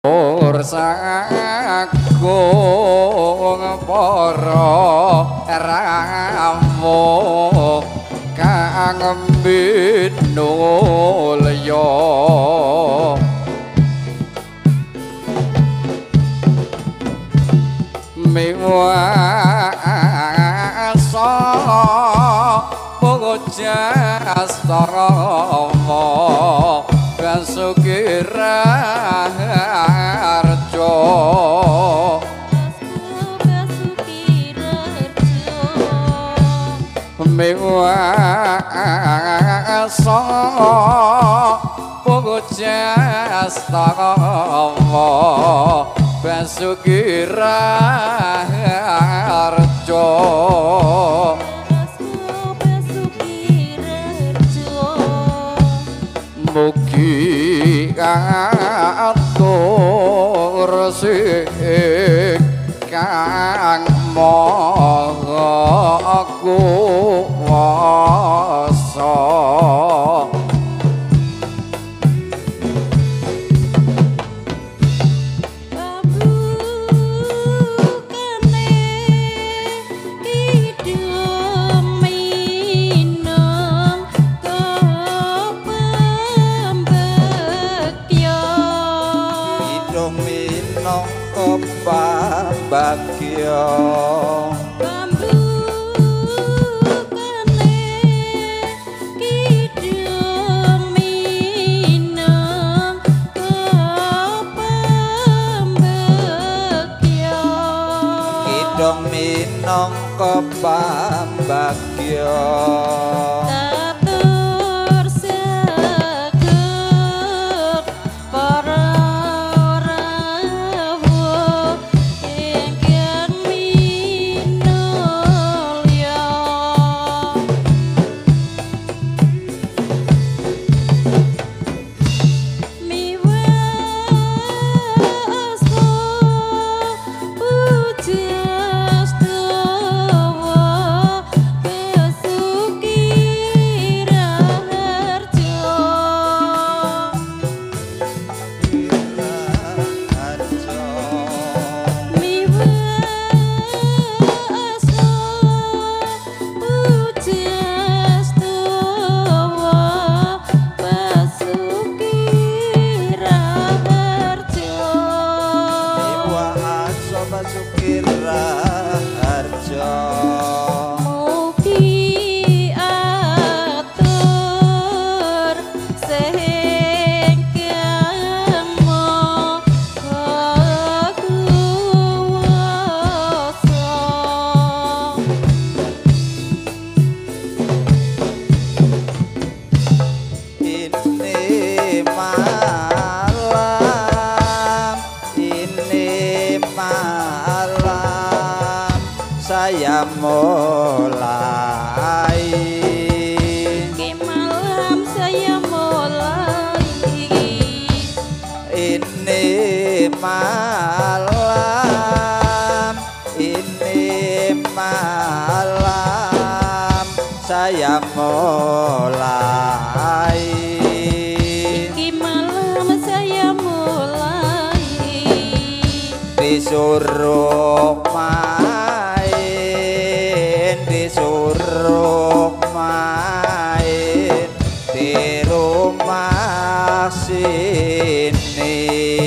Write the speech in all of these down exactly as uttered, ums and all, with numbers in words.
Sagung para rawuh kang binulya miwasa bojastara Basukirarjo miwasa bojastara Basukirarjo mugi katur sing kang maha kuwasa bagya pambukane kidung minangka pambagya kidung minangka pambagya tatur saged para saya mulai ke malam saya mulai ini malam ini malam saya mulai ke malam saya mulai disuruh disuruh main di rumah sini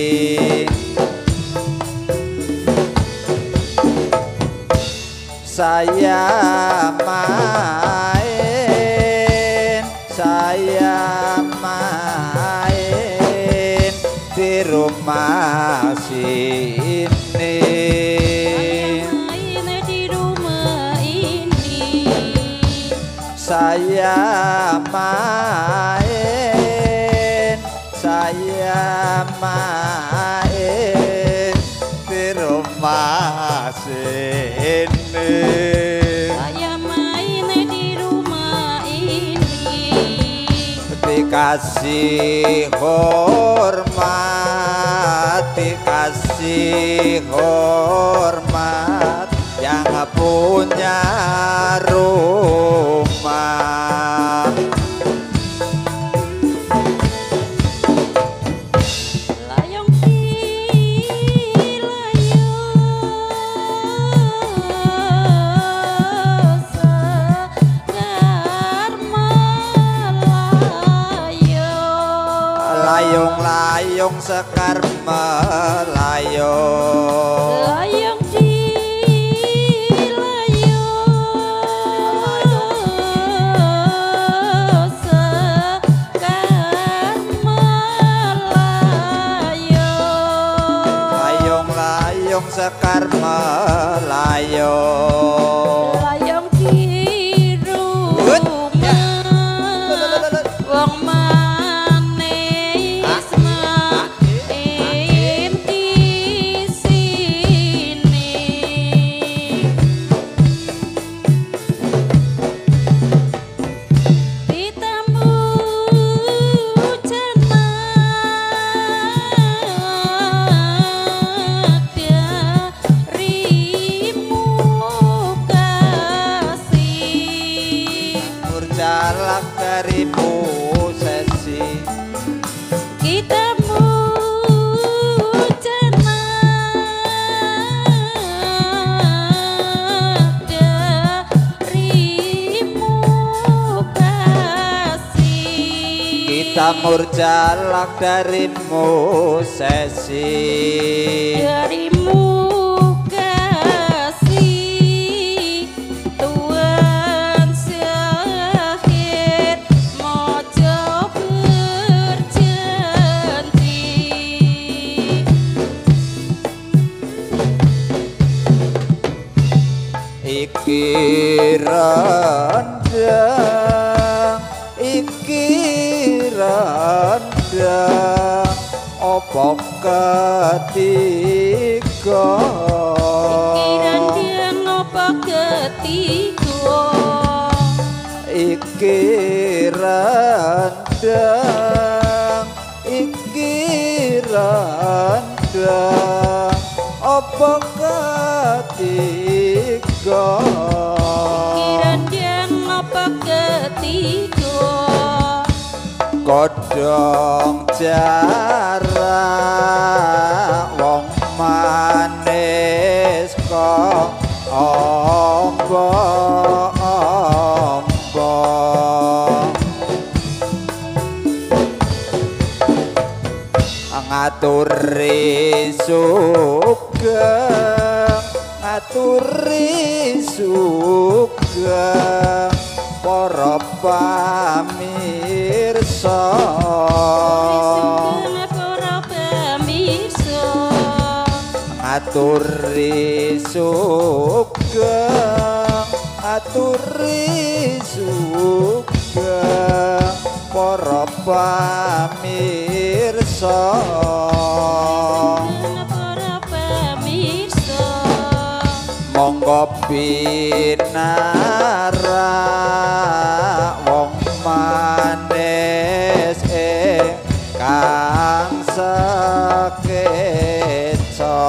saya main saya main di rumah sini saya main saya main di rumah sini saya main di rumah ini dikasih hormat dikasih hormat yang punya rumah layang layong sekar melayong layong di layong sekar melayong layong sekar melayong layong di rumah wong manis main di sini ditamu jenak darimu kasih murjalak darimu sesi kita jenak darimu kasih kita murjalak darimu sesi darimu kasih Tuhan syahid mojo berjanji iki rendang iki rendang opo ketiga pikiran dia ngopo ketiga iki rendang iki rendang opo ketiga pikiran dia ngopo ketiga kodong jarak wong manis kok ombo-ombo ngaturi sugeng ngaturi sugeng para pamirsa para pamirsa ngaturi sugeng ngaturi sugeng para pamirsa para pamirsa monggo pinara wong manis kang sakeca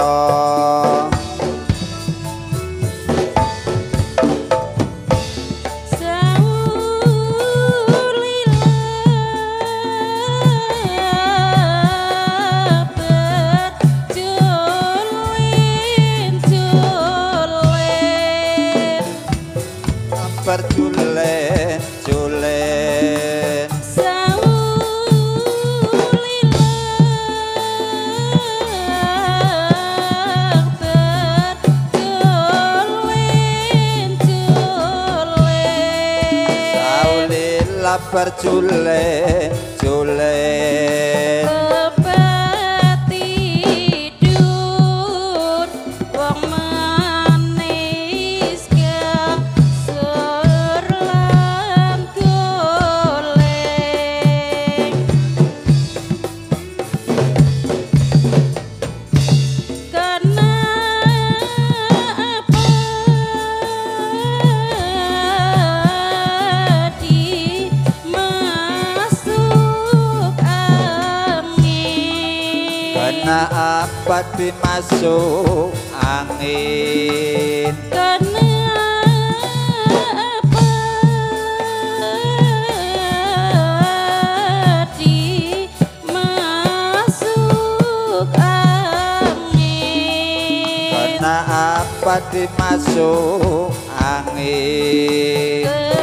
berjulen julen saulillah berjulen julen tempat tidur wong manis kasur lan goleng karena apa dimasuk angin kena apa dimasuk angin karena apa dimasuk angin kena apa dimasuk angin